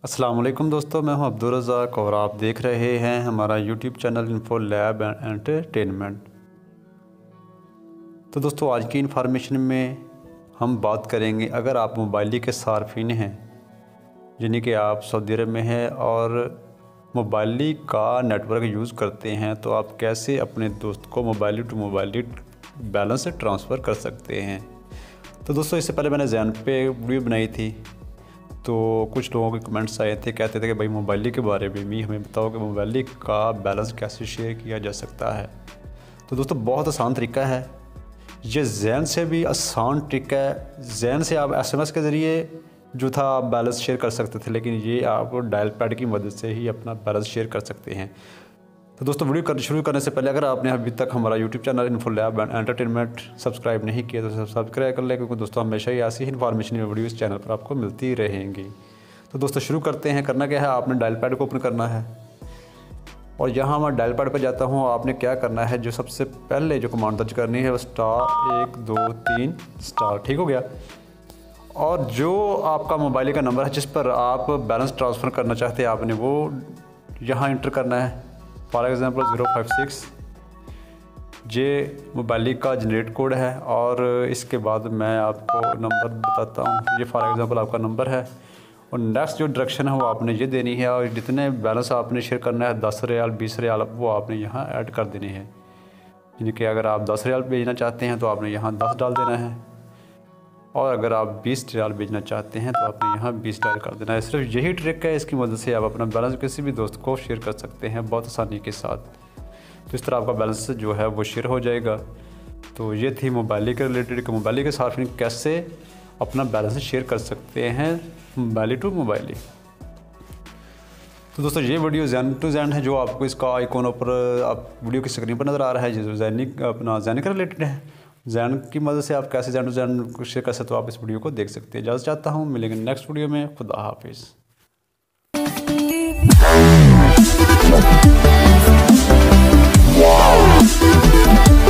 अस्सलाम वालेकुम दोस्तों, मैं हूं अब्दुल रज़ाक और आप देख रहे हैं हमारा YouTube channel Info Lab and Entertainment. तो दोस्तों, आज की इन्फॉर्मेशन में हम बात करेंगे, अगर आप मोबाइली के सार्फिन हैं, यानी कि आप सऊदी अरब में हैं और मोबाइली का नेटवर्क यूज़ करते हैं, तो आप कैसे अपने दोस्त को मोबाइली टू मोबाइली बैलेंस से ट्रांसफ़र कर सकते हैं। तो दोस्तों, इससे पहले मैंने ज़ैन पे वीडियो बनाई थी, तो कुछ लोगों के कमेंट्स आए थे, कहते थे कि भाई मोबाइली के बारे में भी हमें बताओ कि मोबाइली का बैलेंस कैसे शेयर किया जा सकता है। तो दोस्तों, बहुत आसान तरीका है, ये ज़ैन से भी आसान ट्रिक है। ज़ैन से आप SMS के ज़रिए जो था आप बैलेंस शेयर कर सकते थे, लेकिन ये आप डायल पैड की मदद से ही अपना बैलेंस शेयर कर सकते हैं। तो दोस्तों, वीडियो शुरू करने से पहले अगर आपने अभी तक हमारा YouTube channel Info Lab and Entertainment subscribe नहीं किया तो सब्सक्राइब कर लें, क्योंकि दोस्तों हमेशा ही ऐसी इन्फॉर्मेशन वीडियो इस चैनल पर आपको मिलती रहेंगी। तो दोस्तों, शुरू करते हैं। करना क्या है, आपने डायल पैड को ओपन करना है और यहाँ मैं डायल पैड पर जाता हूँ। आपने क्या करना है, जो सबसे पहले जो कमांड दर्ज करनी है वो *123*, ठीक हो गया। और जो आपका मोबाइल का नंबर है जिस पर आप बैलेंस ट्रांसफ़र करना चाहते हैं, आपने वो यहाँ इंटर करना है। फॉर एग्ज़ाम्पल 056 ये मोबाइल का जनरेट कोड है, और इसके बाद मैं आपको नंबर बताता हूँ। ये फॉर एग्ज़ाम्पल आपका नंबर है, और नेक्स्ट जो डायरेक्शन है वो आपने ये देनी है, और जितने बैलेंस आपने शेयर करना है 10 रियाल 20 रियाल वो आपने यहाँ ऐड कर देने हैं। यानी कि अगर आप 10 रियाल भेजना चाहते हैं तो आपने यहाँ 10 डाल देना है, और अगर आप 20 रियाल भेजना चाहते हैं तो आपने यहाँ 20 डायल कर देना है। सिर्फ यही ट्रिक है, इसकी मदद से आप अपना बैलेंस किसी भी दोस्त को शेयर कर सकते हैं बहुत आसानी के साथ। तो इस तरह आपका बैलेंस जो है वो शेयर हो जाएगा। तो ये थी मोबाइल के रिलेटेड कि मोबाइल के सार्फिन कैसे अपना बैलेंस शेयर कर सकते हैं मोबाइल टू मोबाइल। तो दोस्तों, ये वीडियो ज़ैन टू ज़ैन है, जो आपको इसका आइकॉन ऊपर आप वीडियो की स्क्रीन पर नज़र आ रहा है, जो ज़ैन के रिलेटेड है। ज़ैन की मदद से आप कैसे ज़ैन टू ज़ैन को शेयर कर सकते हो, आप इस वीडियो को देख सकते हैं। इजाज़त चाहता हूँ, मिलेंगे नेक्स्ट वीडियो में। खुदा हाफिज़।